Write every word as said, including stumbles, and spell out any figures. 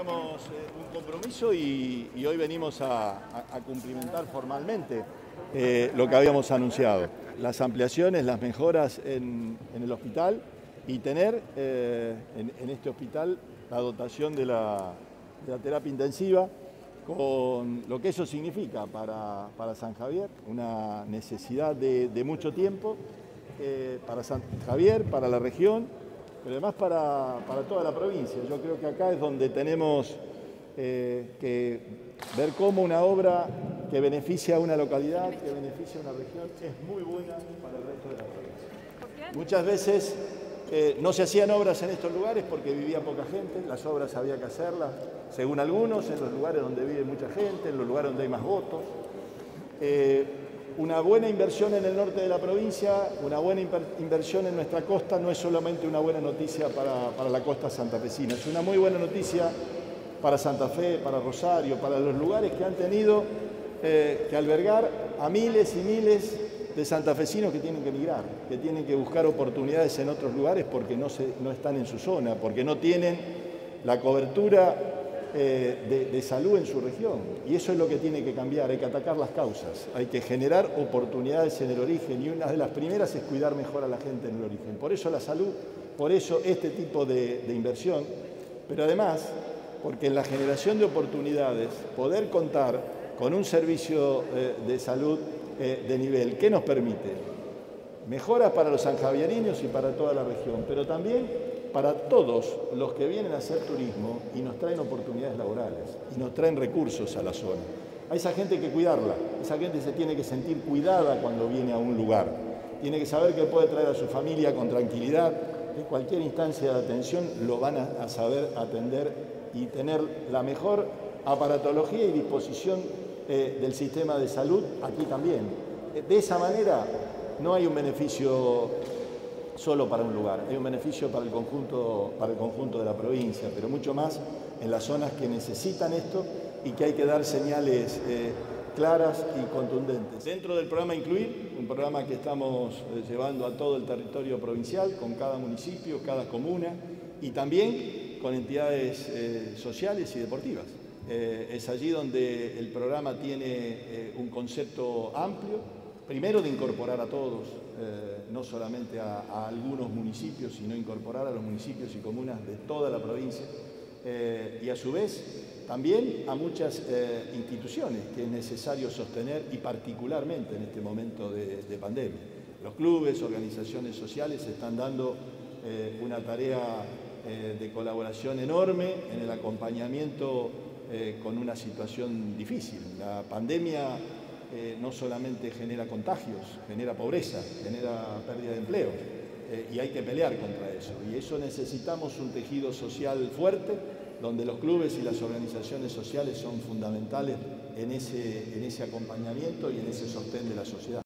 teníamos eh, un compromiso y, y hoy venimos a, a, a cumplimentar formalmente eh, lo que habíamos anunciado. Las ampliaciones, las mejoras en, en el hospital y tener eh, en, en este hospital la dotación de la, de la terapia intensiva con lo que eso significa para, para San Javier, una necesidad de, de mucho tiempo eh, para San Javier, para la región, pero además para, para toda la provincia. Yo creo que acá es donde tenemos eh, que ver cómo una obra que beneficia a una localidad, que beneficia a una región, es muy buena para el resto de la provincia. Muchas veces eh, no se hacían obras en estos lugares porque vivía poca gente, las obras había que hacerlas, según algunos, en los lugares donde vive mucha gente, en los lugares donde hay más votos. Eh, Una buena inversión en el norte de la provincia, una buena inversión en nuestra costa no es solamente una buena noticia para, para la costa santafesina, es una muy buena noticia para Santa Fe, para Rosario, para los lugares que han tenido eh, que albergar a miles y miles de santafesinos que tienen que emigrar, que tienen que buscar oportunidades en otros lugares porque no, se, no están en su zona, porque no tienen la cobertura Eh, de, de salud en su región. Y eso es lo que tiene que cambiar, hay que atacar las causas, hay que generar oportunidades en el origen y una de las primeras es cuidar mejor a la gente en el origen. Por eso la salud, por eso este tipo de, de inversión, pero además porque en la generación de oportunidades poder contar con un servicio eh, de salud eh, de nivel que nos permite mejoras para los sanjavierinos y para toda la región, pero también para todos los que vienen a hacer turismo y nos traen oportunidades laborales y nos traen recursos a la zona. A esa gente hay que cuidarla, esa gente se tiene que sentir cuidada cuando viene a un lugar, tiene que saber que puede traer a su familia con tranquilidad, que cualquier instancia de atención lo van a, a saber atender y tener la mejor aparatología y disposición eh, del sistema de salud aquí también. De esa manera no hay un beneficio solo para un lugar, hay un beneficio para el conjunto, para el conjunto de la provincia, pero mucho más en las zonas que necesitan esto y que hay que dar señales eh, claras y contundentes. Dentro del programa Incluir, un programa que estamos eh, llevando a todo el territorio provincial, con cada municipio, cada comuna y también con entidades eh, sociales y deportivas. Eh, es allí donde el programa tiene eh, un concepto amplio, primero de incorporar a todos, eh, no solamente a, a algunos municipios, sino incorporar a los municipios y comunas de toda la provincia eh, y a su vez también a muchas eh, instituciones que es necesario sostener y particularmente en este momento de, de pandemia. Los clubes, organizaciones sociales están dando eh, una tarea eh, de colaboración enorme en el acompañamiento eh, con una situación difícil. La pandemia Eh, no solamente genera contagios, genera pobreza, genera pérdida de empleo eh, y hay que pelear contra eso. Y eso necesitamos un tejido social fuerte, donde los clubes y las organizaciones sociales son fundamentales en ese, en ese acompañamiento y en ese sostén de la sociedad.